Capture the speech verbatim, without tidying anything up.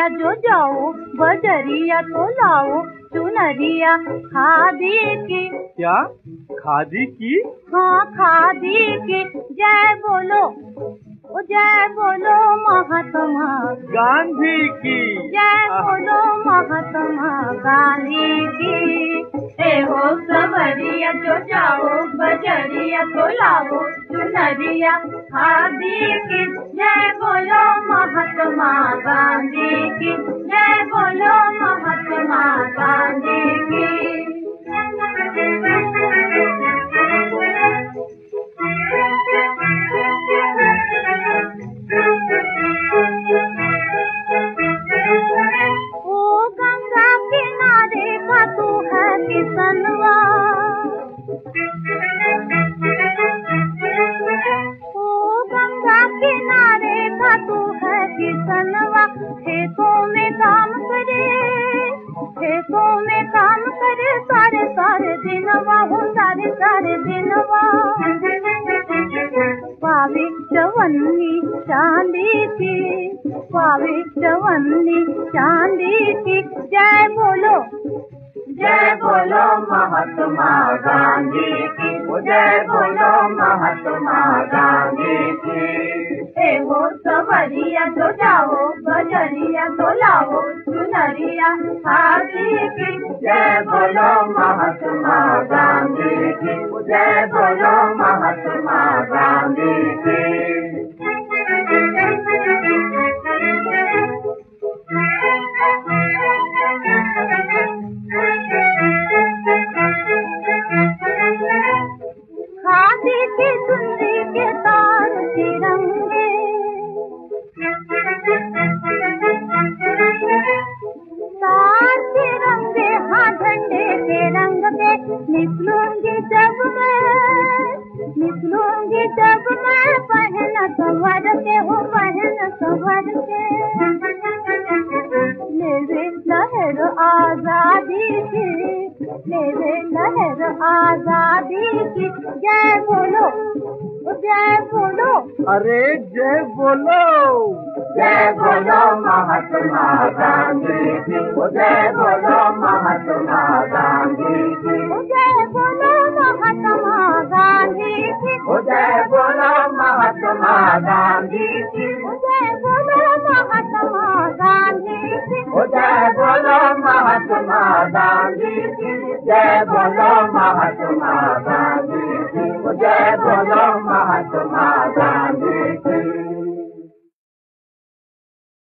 बजरिया जो जाओ बजरिया तो लाओ चुनरिया खादी की। क्या खादी की? हाँ खादी की। जय बोलो ओ जय बोलो महात्मा गांधी की। जय बोलो महात्मा गांधी की। ए हो सबरिया जो जाओ बजरिया तो लाओ चुनरिया खादी की। जय बोलो महात्मा गांधी की। जय बोलो महात्मा गांधी की। ओ गंगा किनारे का तू है किसनवा, ओ गंगा किनारे का तू है किसनवा। खेतों में काम करे खेतों में काम करे सारे सारे दिनवा हो सारे सारे दिनवा। पावे चवन्नी चांदी की पावे चवन्नी चांदी की। जय बोलो जय बोलो महात्मा गांधी की। जय बोलो महात्मा गांधी की। ए हो सबरिया जो जाओ बजरिया तो लाओ चुनरिया खादी की। जय बोलो महात्मा गांधी की। जय बोलो महात्मा गांधी की। खादी की चुनरी के तार तिरंगे, तार तिरंगे हाँ झंडे के रंग में। निकलूंगी जब मैं निकलूंगी जब मैं पहन संवर के हो पहन संवर के। मेरे लहर आजादी की मेरे लहर आजादी की। जय बोलो जय बोलो। अरे जय बोलो जय बोलो महात्मा गांधी की। जय बोलो महात्मा गांधी की। जय बोलो महात्मा गांधी की। जय बोलो महात्मा गांधी की। जय बोलो महात्मा गांधी की। जय बोलो महात्मा गांधी की। जय बोलो महात्मा गांधी की। जय बोलो महात्मा